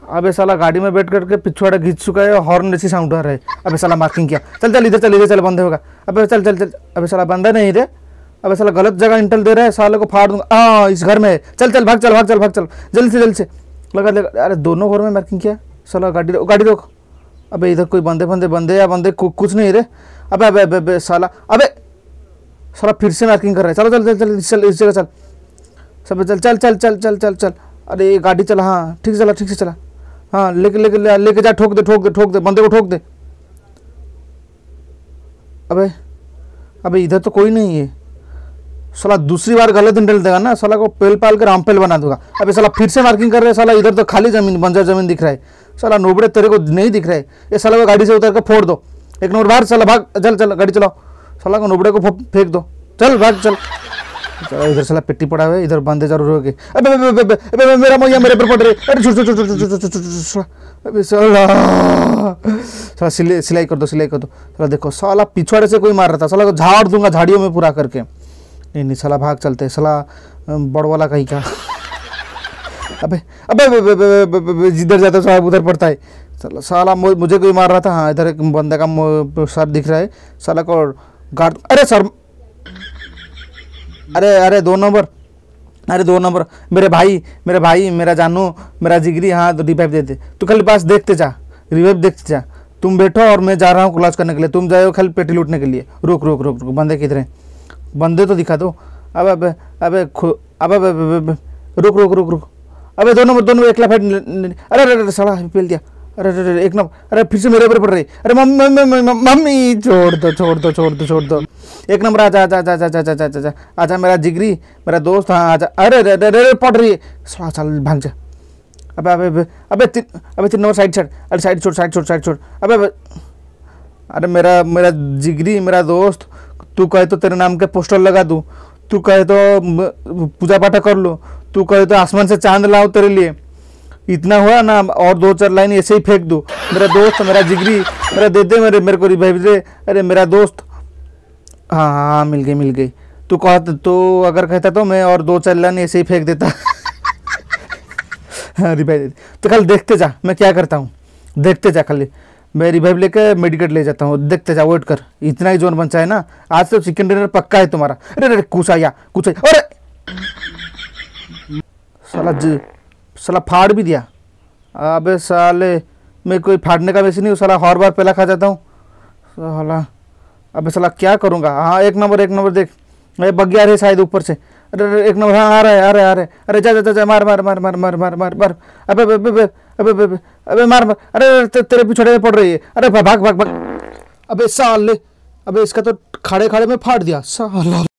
अबे साला गाड़ी में बैठ करके पिछवाड़ा घिंच चुका है, हॉर्न जैसी साउंड आ रहा है। अबे साला मार्किंग किया, चल चल इधर चल, इधर चल, बंद होगा। अबे चल चल चल, अबे साला बंदा नहीं रे, अबे साला गलत जगह इंटल दे रहा है, साले को फाड़ दूंगा। हाँ इस घर में, चल चल भाग चल भाग चल भाग चल, जल्दी से लगा लगा। अरे दोनों घर में मार्किंग किया, साला गाड़ी रोक। अबे इधर कोई बंदे कुछ नहीं रे। अबे अबे अबे, अबे साला, अबे साला फिर से मार्किंग कर रहा है। चलो चल चल चल चल इस जगह चल, सब चल चल चल चल चल चल चल। अरे गाड़ी चला, हाँ ठीक से चला, हाँ लेके जा, ठोक दे बंदे को ठोक दे। अबे इधर तो कोई नहीं है, साला दूसरी बार गलत इंटल देगा ना, साला को पेल पाल कर रामपेल बना दूंगा। अबे साला फिर से मार्किंग कर रहे हैं, साला इधर तो खाली जमीन, बंजर जमीन दिख रहा है। साला नोबड़े तेरे को नहीं दिख रहा है, ये साला को गाड़ी से उतर कर फोड़ दो। एक नंबर बाहर, साला भाग, चल चल गाड़ी चलाओ, साला को नोबड़े को फेंक दो, चल भाग चल। इधर साला पेटी पड़ा हुआ है, इधर बंदे जरूर हो गए। अबे मेरा मैया मेरे पर पड़ रही है। अबे साला सिलाई कर दो। साला देखो, साला पिछवाड़े से कोई मार रहा था, साला को झाड़ दूंगा झाड़ियों में पूरा करके। नहीं साला भाग चलते, साला बड़ वाला कहीं का। अबे अबे जिधर जाता है उधर पड़ता है। साला मुझे कोई मार रहा था। हाँ इधर एक बंदे का सर दिख रहा है, साला को गाड़। अरे सर, अरे 2 नंबर, अरे 2 नंबर, मेरे भाई मेरा जानू, मेरा जिगरी। हाँ तो रिवाइव दे दे, तू खाली पास देखते जा, रिवाइव देखते जा। तुम बैठो और मैं जा रहा हूँ क्लास करने के लिए, तुम जाओ खाली पेटी लूटने के लिए। रुक, बंदे किधर हैं, बंदे तो दिखा दो। अबे रुक। अबे दोनों एकला फाइट। अरे साला पेल दिया। अरे 1 नंबर, अरे फिर से मेरे ऊपर पड़ रही। अरे मम्मी छोड़ दो। 1 नंबर आजा मेरा जिगरी, मेरा दोस्त। हाँ आजा। अरे पड़ रही है, चल भाग जा। अबे 3 नंबर साइड। अरे साइड छोड़। अरे मेरा जिगरी, मेरा दोस्त, तू कहे तो तेरे नाम के पोस्टर लगा दूँ, तू कहे तो पूजा पाठ कर लो, तू कहे तो आसमान से चांद लाओ तेरे लिए। इतना हुआ ना, और 2-4 लाइन ऐसे ही फेंक दूँ। मेरा दोस्त, मेरा जिगरी, मेरा दे दे, मेरे को रिवाइव दे। अरे मेरा दोस्त, हाँ मिल गई। तू अगर कहता तो मैं और 2-4 लाइन ऐसे ही फेंक देता। हाँ रिवाइव दे। तो कल देखते जा मैं क्या करता हूँ, देखते जा खाली। मैं रिवाइव लेके मेडिकेट ले जाता हूँ, देखते जा, वेट कर। इतना ही जोन बचा है ना, आज तो चिकन डिनर पक्का है तुम्हारा। अरे कुछ आया। अरे साला फाड़ भी दिया। अबे साले, मैं कोई फाड़ने का वैसे नहीं हूँ, साला हर बार पहला खा जाता हूँ साला। अबे साला क्या करूँगा। हाँ 1 नंबर देख, बग गया रे शायद ऊपर से। अरे 1 नंबर, हाँ आ रहा है। अरे जा मार। अबे मार। अरे तेरे पिछड़े में पड़ रही है। अरे भाग। अबे साले, अबे इसका तो खड़े में फाड़ दिया साला।